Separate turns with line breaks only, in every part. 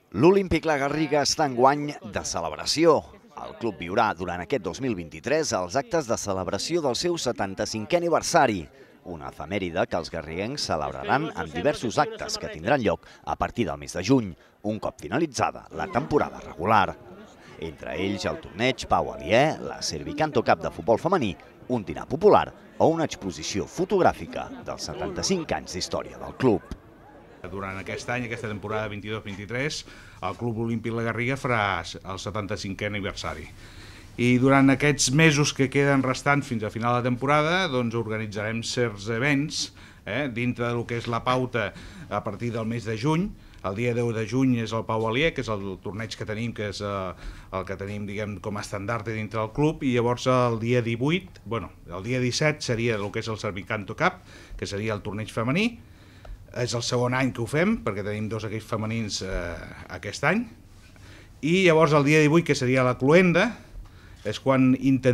L'Olímpic La Garriga està enguany de celebració. El club viurà durant aquest 2023 els actes de celebració del seu 75è aniversari, una efemèride que els garriguencs celebraran en diversos actes que tindran lloc a partir del mes de juny, un cop finalitzada la temporada regular. Entre ells el torneig Pau Aliè, la Servicanto Cup de futbol femení, un dinar popular o una exposició fotogràfica dels 75 anys d'història del club.
Durant aquest any, aquesta temporada 22-23, el Club Olímpic La Garriga farà el 75è aniversari. I durant aquests mesos que queden restant fins a final de temporada, doncs organitzarem certs events dintre del que és la pauta a partir del mes de juny. El dia 10 de juny és el Pau Aliè, que és el torneig que tenim, que és el que tenim, diguem, com a estandard dintre del club, i llavors el dia 18, el dia 17 seria el que és el Servicanto Cup, que seria el torneig femení. És el segon any que ho fem, perquè tenim dos equips femenins aquest any. I llavors el dia 18, que seria la Cluenda, és quan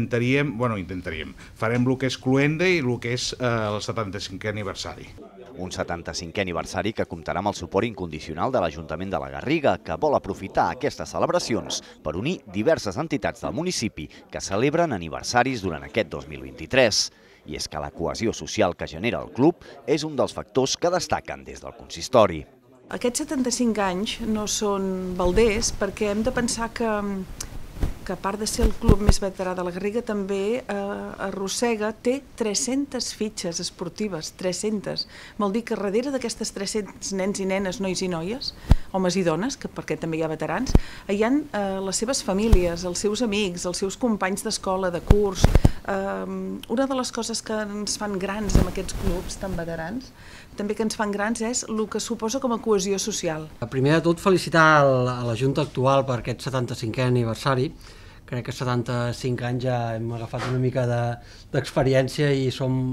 farem el que és Cluenda i el que és el 75è aniversari.
Un 75è aniversari que comptarà amb el suport incondicional de l'Ajuntament de la Garriga, que vol aprofitar aquestes celebracions per unir diverses entitats del municipi que celebren aniversaris durant aquest 2023. I és que la cohesió social que genera el club és un dels factors que destaquen des del consistori.
Aquests 75 anys no són balders perquè hem de pensar que a part de ser el club més veterà de la Garriga, també arrossega, té 300 fitxes esportives, 300. Vol dir que darrere d'aquestes 300 nens i nenes, nois i noies, homes i dones, perquè també hi ha veterans, hi ha les seves famílies, els seus amics, els seus companys d'escola, de curs. Una de les coses que ens fan grans amb aquests clubs tan veterans, també que ens fan grans, és el que suposa com a cohesió social.
Primer de tot, felicitar a la Junta actual per aquest 75è aniversari. Crec que 75 anys ja hem agafat una mica d'experiència i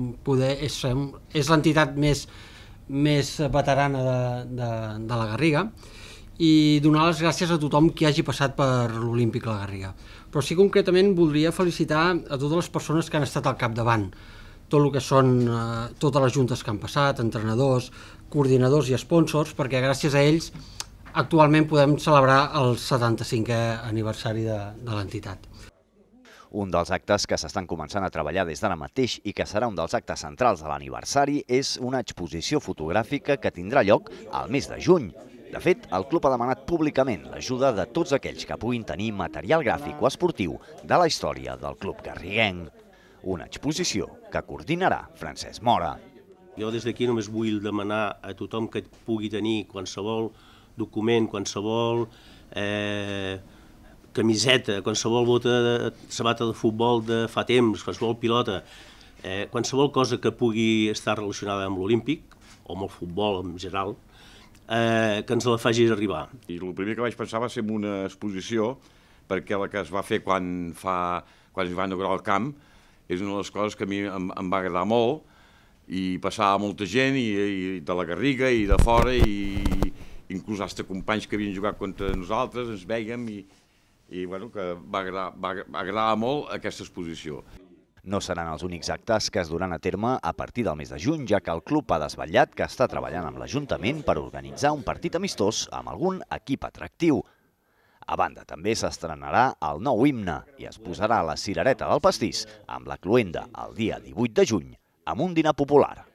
és l'entitat més veterana de la Garriga, i donar les gràcies a tothom qui hagi passat per l'Olímpic La Garriga. Però sí, concretament, voldria felicitar a totes les persones que han estat al capdavant, tot el que són totes les juntes que han passat, entrenadors, coordinadors i sponsors, perquè gràcies a ells actualment podem celebrar el 75è aniversari de l'entitat.
Un dels actes que s'estan començant a treballar des d'ara mateix i que serà un dels actes centrals de l'aniversari és una exposició fotogràfica que tindrà lloc al mes de juny. De fet, el club ha demanat públicament l'ajuda de tots aquells que puguin tenir material gràfic o esportiu de la història del club garriguenc. Una exposició que coordinarà Francesc Mora.
Jo des d'aquí només vull demanar a tothom que pugui tenir qualsevol document, qualsevol camiseta, qualsevol sabata de futbol de fa temps, qualsevol pilota, qualsevol cosa que pugui estar relacionada amb l'Olímpic, o amb el futbol en general, que ens la faci arribar.
I el primer que vaig pensar va ser en una exposició, perquè la que es va fer quan es va inaugurar el camp és una de les coses que a mi em va agradar molt, i passava molta gent de la Garriga i de fora, i inclús fins companys que havien jugat contra nosaltres, ens vèiem i que va agradar molt aquesta exposició.
No seran els únics actes que es duran a terme a partir del mes de juny, ja que el club ha desvetllat que està treballant amb l'Ajuntament per organitzar un partit amistós amb algun equip atractiu. A banda, també s'estrenarà el nou himne i es posarà la cirereta del pastís amb la Cluenda el dia 18 de juny amb un dinar popular.